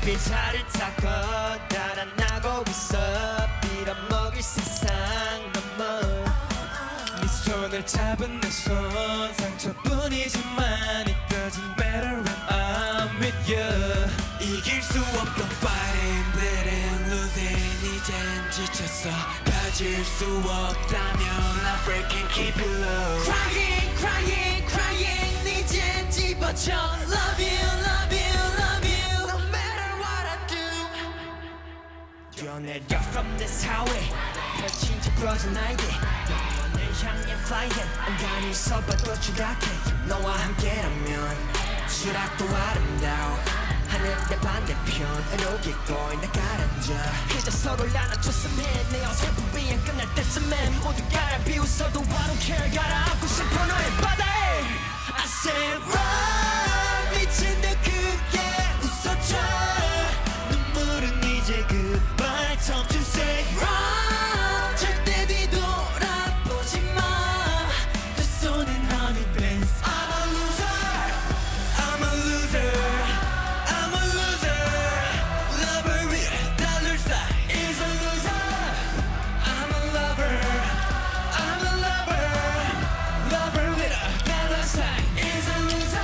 빗자를 타고 달아나고 있어 빌어먹을 세상 넘어 네 손을 잡은 내 손 상처뿐이지만 It doesn't matter when I'm with you 이길 수 없던 fighting, bleeding, losing 이젠 지쳤어 가질 수 없다면 I freaking keep it low Crying, crying, crying 이젠 집어쳐 Love you, love you, love you No matter what I do 뛰어내려 from this highway 펼친 지 부러진 날개 영원을 향해 flying 온간히 서봐도 추락해 너와 함께라면 수락도 아름다워 하늘의 반대편 어록이 꼬인 나 가라앉아 그저 서로를 안아줬으면 내 어설픈 비행 끝날 때쯤엔 모두가 날 비웃어도 I don't care 갈아안고 싶어 너의 바다에 I said run 미친 듯 크게 웃어줘 눈물은 이제 goodbye time to say run 절대 뒤돌아보지 마 두 손엔 honey bands I'm a loser I'm a loser I'm a loser lover with dollar sign is a loser I'm a lover I'm a lover lover with a dollar sign is a loser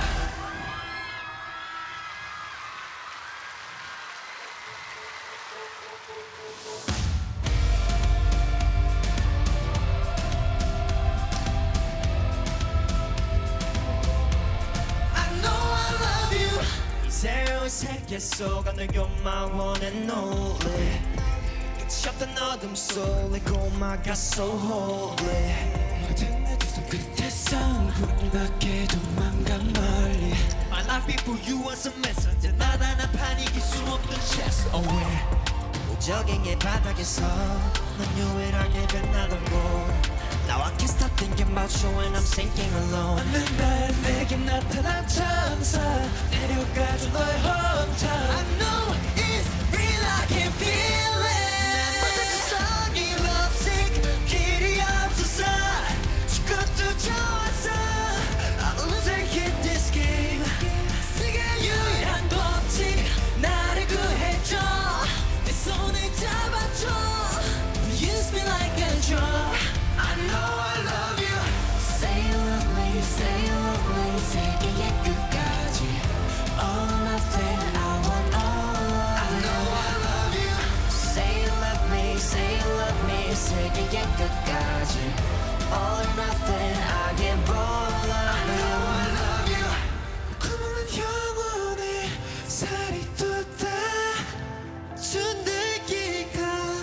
I know I love you 이제의 세계 속 안을 you're one and only 끝이 없던 어둠 속에 고마가 so holy 모든 내 두 손 끝에서 구름 밖에 도망가 멀리 My life before you was a messenger 나다나판 이길 수 없던 chess away 무적행의 바닥에서 넌 유일하게 변하더고 Now I can't stop thinking about you when I'm sinking alone 어느 날 내게 나타난 천사 데려가줘 너의 hometown I know it's real I can feel it 난 모든 세상이 lovesick 길이 없어서 죽어도 좋았어 I'll lose or hit this game 세계 유일한 법칙 나를 구해줘 내 손을 잡아줘 Use me like a drug I know I love you Say you love me, say you love me 세계의 끝까지 All or nothing, I want all I know I love you Say you love me, say you love me 세계의 끝까지 All or nothing, I give all I know I love you 꿈은 영원히 살이 돋아 준들기가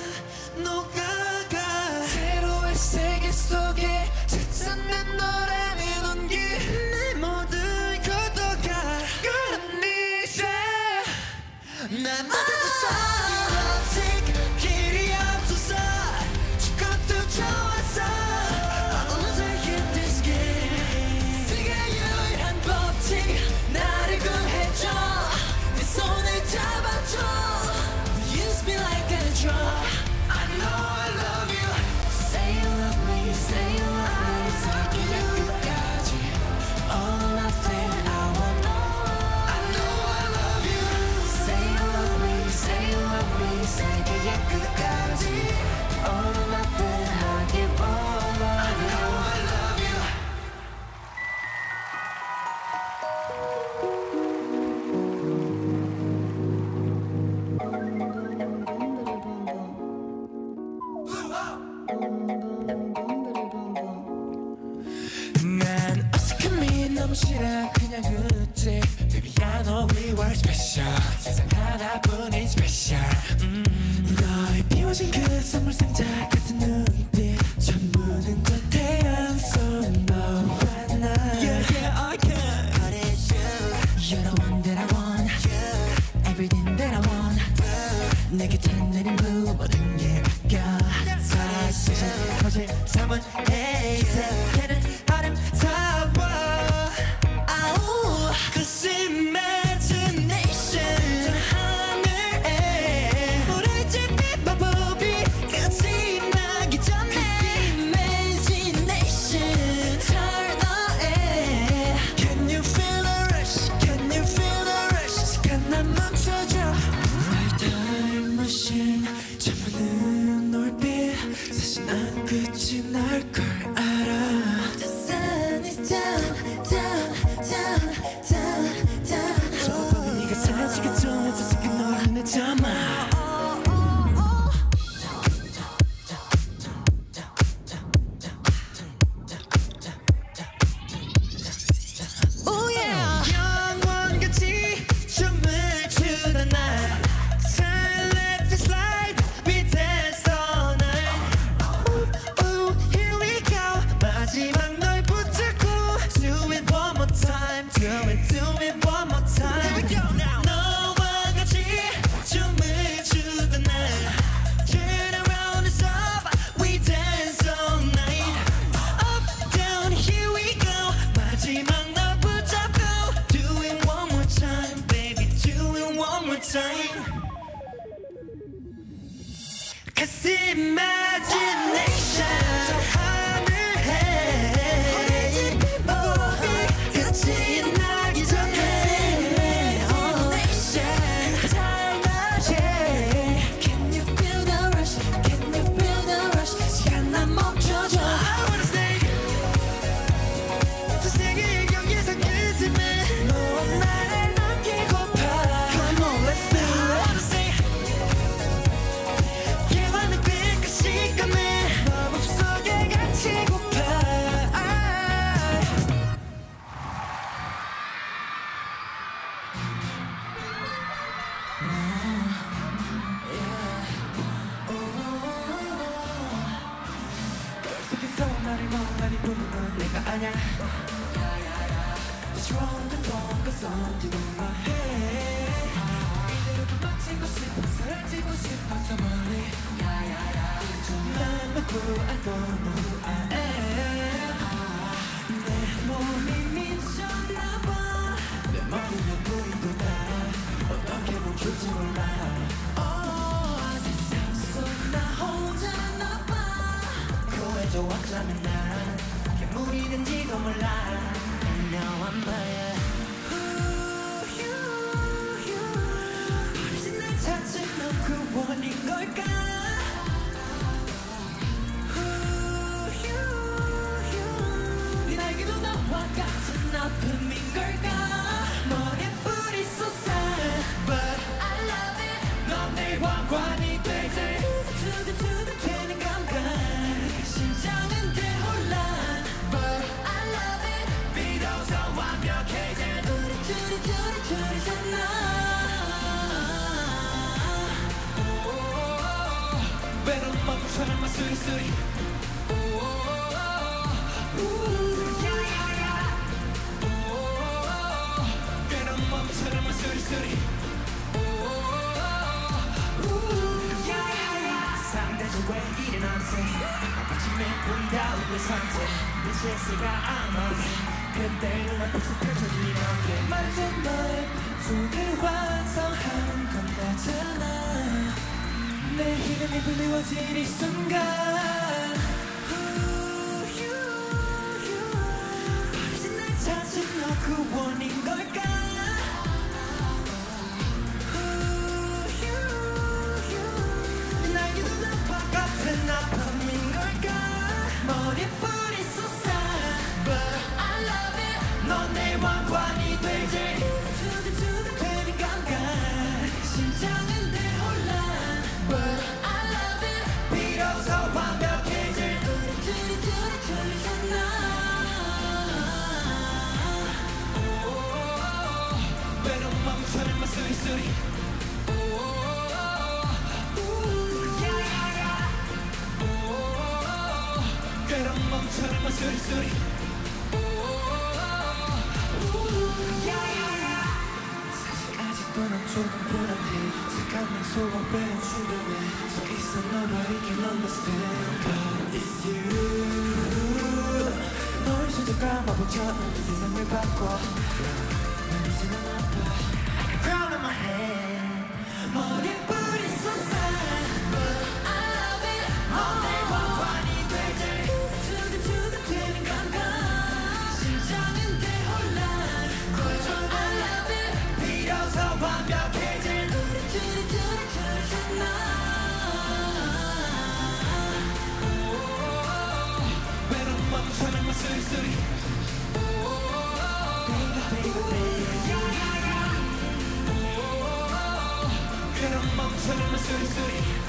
녹아가 새로운 세계 속에 찾아낸 노래는 온기 내 모든 걷어가 그런 이제 난 모든 세상이 lovesick 길이 없어서 죽어도 좋았어 I'll lose or hit this game 세계 유일한 법칙 나를 구해줘 내 손을 잡아줘 Use me like a drug I know I love you Say you love me, say you love me 세계의 끝까지 All or nothing, I want all I know I love you Say you love me, say you love me 세계의 끝까지 All or nothing, I give all I know I love you 난 어색함이 너무 싫어 그냥 웃지 Baby I know we were special 세상 하나뿐인 special 너의 비워진 그 선물 상자 같은 눈빛 전부는 저 태양 속 너와 나 Yeah yeah I can But it's you You're the one that I want You Everything that I want 내 곁에 내린 blue 모든 게 바뀌어 사실 거짓 삶은 해이세 걔는 아름다워 아우 Cause imagination 저 하늘에 불을 지핀 마법이 끝이 나기 전에 sign. 'Cause imagination 나를 멍하니 보는 건 내가 아냐. The stronger song in my head. 이대로 도망치고 싶어 사라지고 싶어 저 멀리. 난 놓고 I don't know who I am. 내 몸이 미쳤나봐. 내 머리에 불이 돋아. 어떻게 멈출지 몰라. 세상 속 나 혼자였나봐. 좋았다면 난 괴물이 된지도 몰라. And now I'm mine. 버리진 날 찾은 넌 그 원인 걸까. 네 날개도 나와 같은 아픔인 걸까. 머리에 불이 솟아. But I love it. 넌 내 왕관이 되지. 되는 감각. 심장은 대혼란. But I love it. 비로소 완벽해진 둘이잖아. 외로운 멈춰는 마 수리수리. 외로운 멈춰는 마 수리수리. 상대적 왜 일어나세. 아침에 불이 달리는 상태. 내 제세가 아마세. 그때 눈앞에서 펼쳐지는 게 말해줘 너의 속을 완성하는 건 나잖아. 내 이름이 불리워진 이 순간. 버리진 날 찾은 너 그 원인 걸까. 날개도 나와 같은 아픔인 걸까. 머리에 불이 솟아. But I love it. 넌 내 왕관이 되지. 되는 감각. 심장은 대혼란. But I love it. 비로소 완벽해질 둘이잖아. 외로운 멈춰는 마 수리수리. 괴로운 멈춰는 마 수리수리. 사실 아직도 난 조금 불안해. 색한 내 소원배는 주변에 서 있어. Nobody can understand. But it's you. 널 슬쩍 감아보자. 세상을 바꿔. 난 이제는 아파. crown on my head. 머리에 불이 솟아. But I love it. 넌 내 왕관이 되지. 되는 감각. 심장은 대혼란. But I love it. 비로소 완벽해질 둘이잖아. 외로운 멈춰는 마 수리수리. 괴로운 멈춰는 마 수리수리.